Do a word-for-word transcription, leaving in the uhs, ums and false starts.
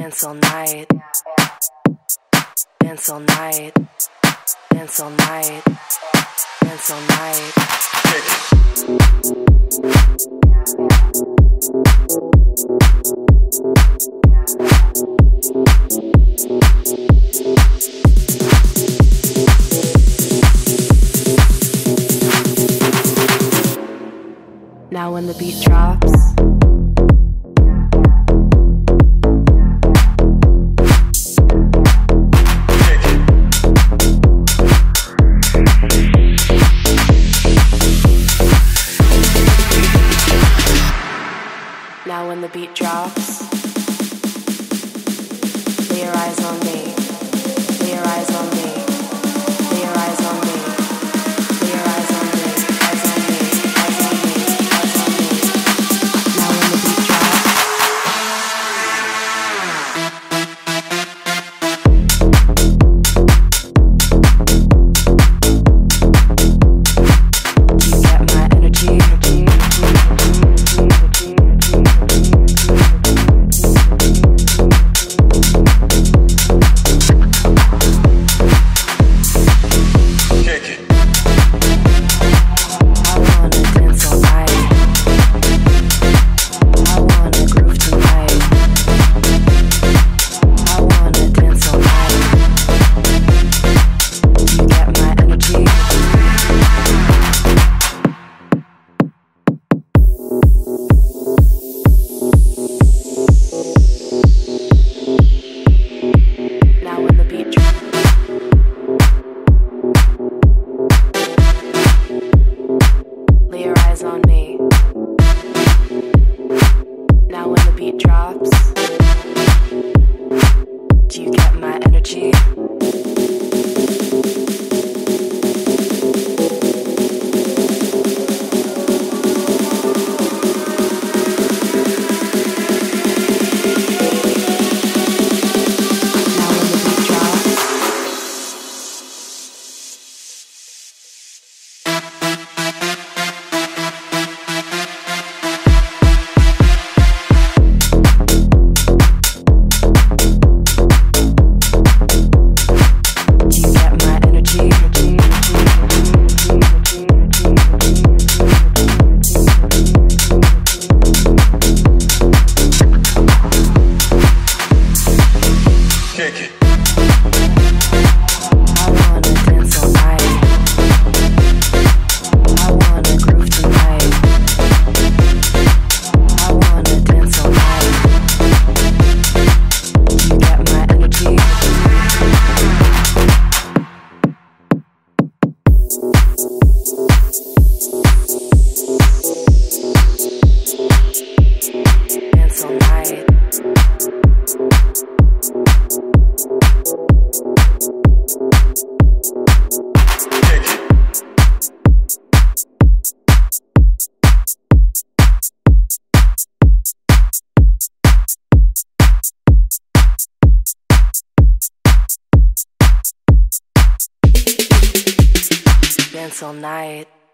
Dance all night. Dance all night. Dance all night. Dance all night. Now when the beat drops, now when the beat drops, lay your eyes on me, lay your eyes on me, lay your eyes on me, lay your eyes on me, eyes on me, eyes on me, eyes on me. Now when the beat drops, do you get my energy? on me. Now when the beat drops, do you get my energy? Dance all night.